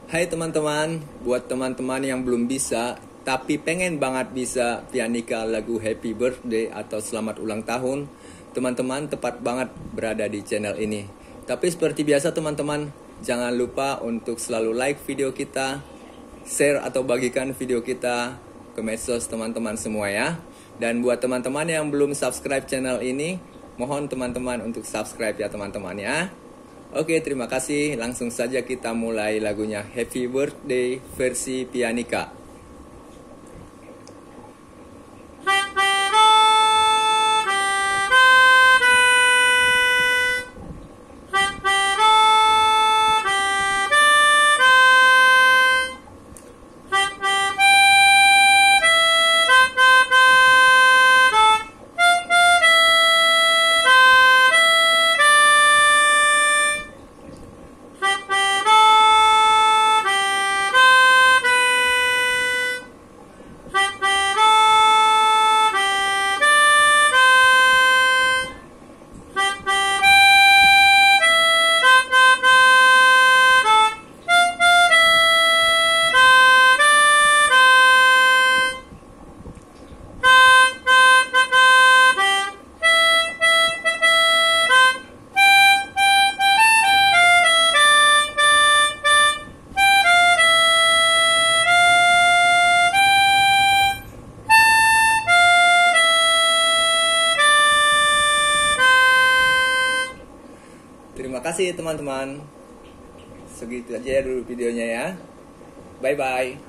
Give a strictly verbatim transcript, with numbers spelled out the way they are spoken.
Hai teman-teman, buat teman-teman yang belum bisa tapi pengen banget bisa pianika lagu Happy Birthday atau Selamat Ulang Tahun, teman-teman tepat banget berada di channel ini. Tapi seperti biasa teman-teman, jangan lupa untuk selalu like video kita, share atau bagikan video kita ke medsos teman-teman semua ya. Dan buat teman-teman yang belum subscribe channel ini, mohon teman-teman untuk subscribe ya teman-teman ya. Oke, terima kasih. Langsung saja kita mulai lagunya Happy Birthday versi pianika. Terima kasih teman-teman. Segitu aja dulu videonya ya. Bye bye.